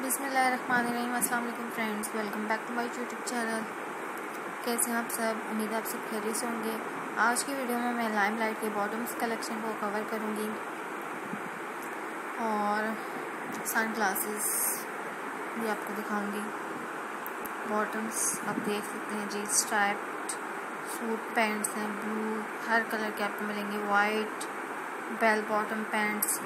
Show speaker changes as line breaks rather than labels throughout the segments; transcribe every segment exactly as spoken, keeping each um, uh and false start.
बिस्मिल्लाहिर्रहमानिर्रहीम। अस्सलाम वालेकुम friends, welcome back to my YouTube channel. कैसे हैं आप सब? उम्मीद है आप सब खैरियत से होंगे। आज की वीडियो में मैं लाइमलाइट के बॉटम्स कलेक्शन को कवर करूंगी और सन ग्लासेस भी आपको दिखाऊंगी। बॉटम्स आप देख सकते हैं जी, स्ट्राइप्ड सूट पैंट्स हैं, ब्लू हर कलर के आपको मिलेंगे, white bell bottom pants.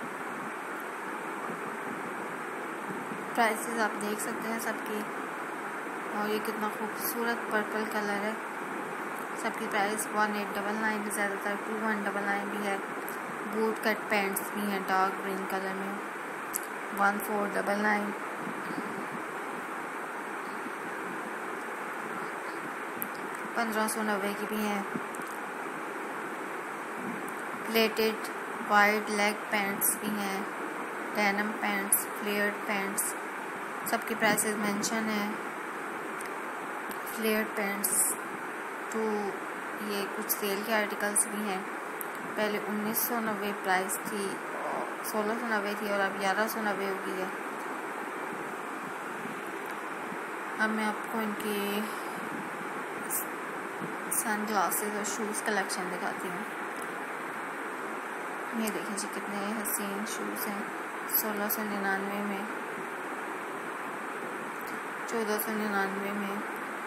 Prices आप देख सकते हैं सबकी, और ये कितना खूबसूरत पर्पल कलर है। सबकी price one eight double nine भी, ज़्यादातर टू वन डबल नाइन भी है। बूट कट पैंट्स भी हैं डार्क ग्रीन कलर में, वन फोर डबल नाइन। पंद्रह सौ नब्बे की भी हैं। प्लेटेड वाइड लेग पैंट्स भी हैं, डेनिम पैंट्स, फ्लेयर्ड पैंट्स, सबकी प्राइसेस मेंशन है। फ्लेयर्ड पैंट्स तो ये कुछ सेल के आर्टिकल्स भी हैं। पहले उन्नीस सौ नब्बे प्राइस थी, सोलह सौ नब्बे थी और अब ग्यारह सौ नब्बे हो गई है। अब मैं आपको इनके सन ग्लासेस और शूज़ कलेक्शन दिखाती हूँ। ये देखिए जी, कितने हसीन शूज़ हैं। सोलह सौ निन्यानवे में, चौदह सौ निन्यानवे में,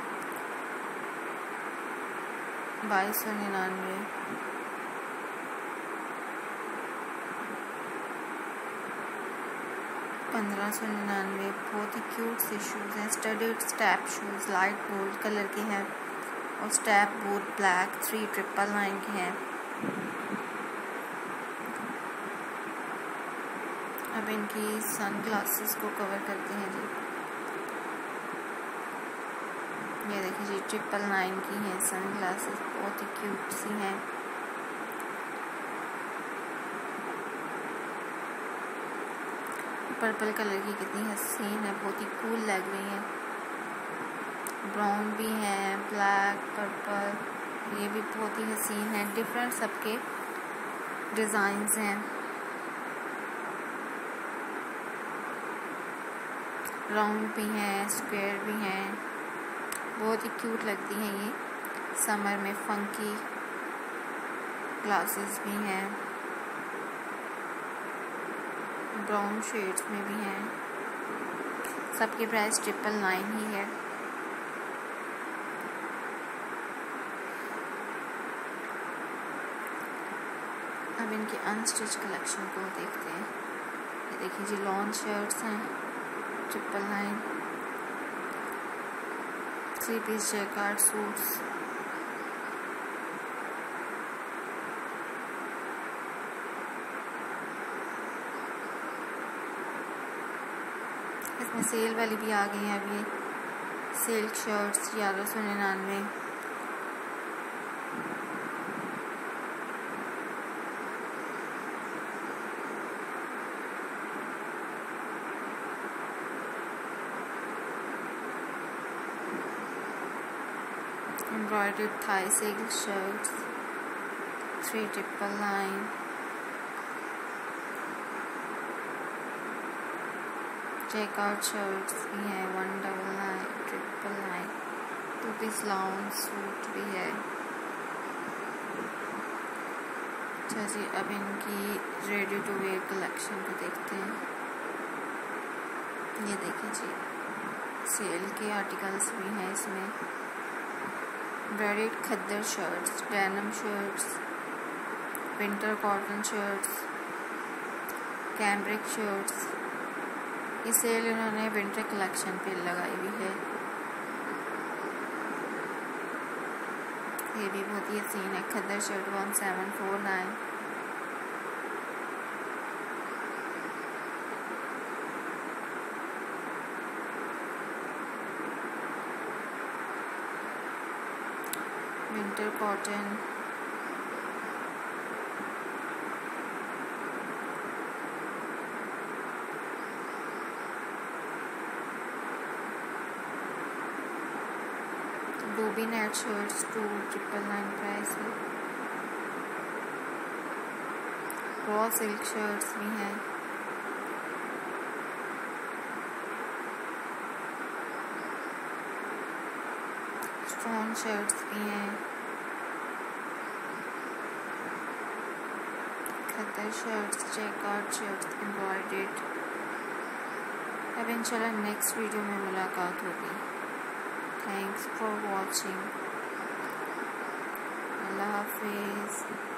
बाईस सौ निन्यानवे, पंद्रह सौ निन्यानवे। बहुत ही क्यूट से शूज़ हैं। Studded step shoes light gold colour के हैं और step boot black three triple nine के हैं। अब इनकी सन ग्लासेस को कवर करते हैं जी। ये देखिए जी, ट्रिपल नाइन की हैं सन ग्लासेस, बहुत ही क्यूट सी हैं। पर्पल कलर की कितनी हसीन है, बहुत ही कूल लग रही हैं। ब्राउन भी हैं, ब्लैक, पर्पल, ये भी बहुत ही हसीन है। डिफरेंट सबके डिज़ाइंस हैं। राउंड भी हैं, स्क्वायर भी हैं, बहुत ही क्यूट लगती हैं ये। समर में फंकी ग्लासेस भी हैं, ब्राउन शेड्स में भी हैं। सबकी प्राइस ट्रिपल नाइन ही है। अब इनकी अनस्टिच कलेक्शन को देखते हैं। ये देखिए जी, लॉन्ग शर्ट्स हैं, triple nine, three piece jacquard suits, इसमें सेल वाली भी आ गई हैं अभी। सिल्क शर्ट्स ग्यारह सौ निन्यानवे, embroidered Thai silk shirts three triple nine, jacquard shirts भी हैं one double nine triple nine, two piece long suit भी है। अच्छा जी, अब इनकी रेडी टू वेयर कलेक्शन को देखते हैं। ये देखिए जी, सेल के आर्टिकल्स भी हैं इसमें। Braided khaddar shirts, denim shirts, winter cotton shirts, cambric shirts. ये सेल इन्होंने विंटर कलेक्शन पे लगाई हुई है। ये भी बहुत ही हसीन है। Khaddar shirt one seven four nine, winter cotton, dobby net shirts two triple nine price है। रॉ सिल्क शर्ट्स भी हैं। स्टोन शर्ट्स भी हैं, khaddar shirts, checkout shirts, embroidered. अब इंशाल्लाह नेक्स्ट वीडियो में मुलाकात होगी। Thanks for watching. अल्लाह हाफिज़।